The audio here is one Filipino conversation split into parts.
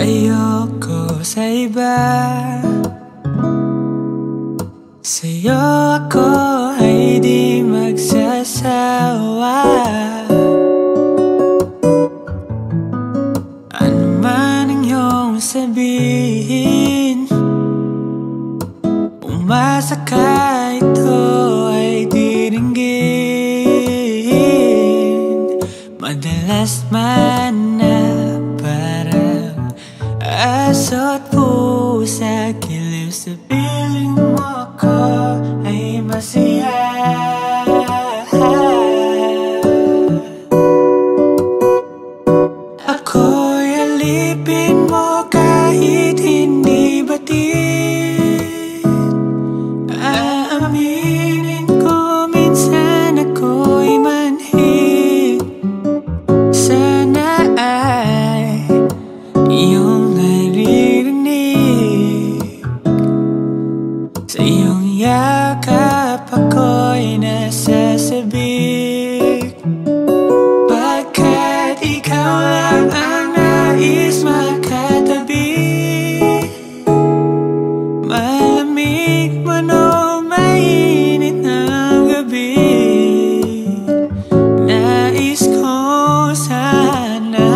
Ayoko sa iba, sa'yo ako ay di magsasawa. Ano man ang iyong sabihin, umasa ka ito ay diringgin. Madalas man na parang aso't pusa, giliw sa piling mo ako ay masaya. Ako'y alipin mo kahit hindi batid. Aaminin ko minsan ako'y manhid. Sana ay iyong naririnig. Sa iyong yakap ako'y nasasabik. Pagkat ikaw lang ang nais makatabi. Malamig man o mainit ng gabi, nais ko sana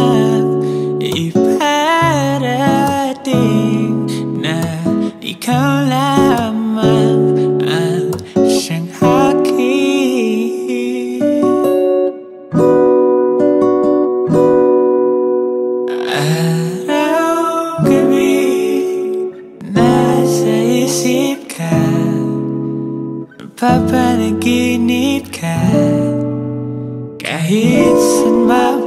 iparating na ikaw lamang ang siyang akin. Araw-gabi nasa isip ka, papanaginip ka, kahit saan